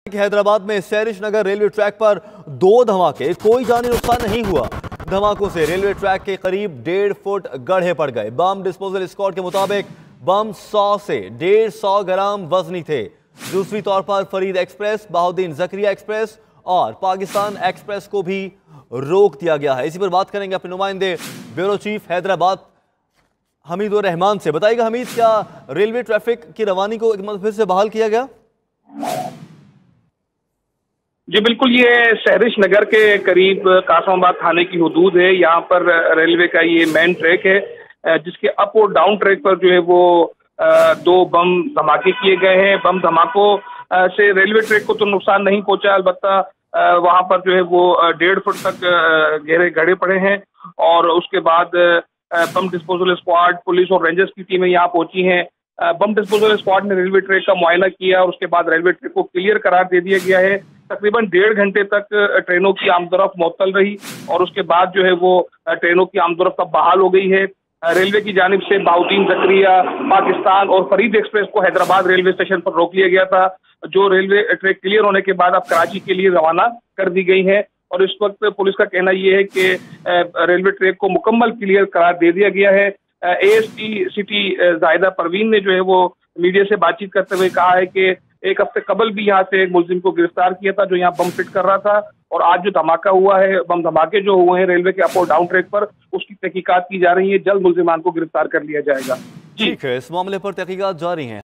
हैदराबाद में सैरिश नगर railway track पर 2 धमाके, कोई जानी नुकसान नहीं हुआ। धमाकों से रेलवे ट्रैक के करीब 1.5 फुट गड्ढे पड़ गए। बम डिस्पोजल स्क्वाड के मुताबिक बम 100 से 150 ग्राम वजनी थे। दूसरी तौर पर फरीद एक्सप्रेस, बहाउद्दीन जकरिया एक्सप्रेस और पाकिस्तान एक्सप्रेस को भी रोक दिया गया है। इसी पर बात करेंगे अपने नुमाइंदे ब्यूरो चीफ हैदराबाद हमीद उर रहमान से। बताइएगा हमीद, क्या रेलवे ट्रैफिक की रवानी को एक बार फिर से बहाल किया गया? जी बिल्कुल, ये सैरिश नगर के करीब कासमाबाद थाने की हुदूद है। यहाँ पर रेलवे का ये मेन ट्रैक है, जिसके अप और डाउन ट्रैक पर जो है वो 2 बम धमाके किए गए हैं। बम धमाकों से रेलवे ट्रैक को तो नुकसान नहीं पहुंचा, अलबत्ता वहाँ पर जो है वो 1.5 फुट तक गहरे गड्ढे पड़े हैं। और उसके बाद बम डिस्पोजल स्क्वाड, पुलिस और रेंजर्स की टीमें यहाँ पहुंची हैं। बम डिस्पोजल स्क्वाड ने रेलवे ट्रैक का मुआयना किया और उसके बाद रेलवे ट्रैक को क्लियर करार दे दिया गया है। तकरीबन 1.5 घंटे तक ट्रेनों की आमदोरफ्त मुअत्तल रही और उसके बाद जो है वो ट्रेनों की आमदोरफ्त अब बहाल हो गई है। रेलवे की जानिब से बहाउद्दीन जकरिया, पाकिस्तान और फरीद एक्सप्रेस को हैदराबाद रेलवे स्टेशन पर रोक लिया गया था, जो रेलवे ट्रैक क्लियर होने के बाद अब कराची के लिए रवाना कर दी गई है। और इस वक्त पुलिस का कहना यह है कि रेलवे ट्रैक को मुकम्मल क्लियर करार दे दिया गया है। एएसपी सिटी जाहिदा परवीन ने जो है वो मीडिया से बातचीत करते हुए कहा है कि 1 हफ्ते कबल भी यहाँ से एक मुलजिम को गिरफ्तार किया था जो यहाँ बम फिट कर रहा था। और आज जो धमाका हुआ है, बम धमाके जो हुए हैं रेलवे के अप और डाउन ट्रैक पर, उसकी तहकीकात की जा रही है। जल्द मुलजिमान को गिरफ्तार कर लिया जाएगा। ठीक है, इस मामले पर तहकीकात जारी है।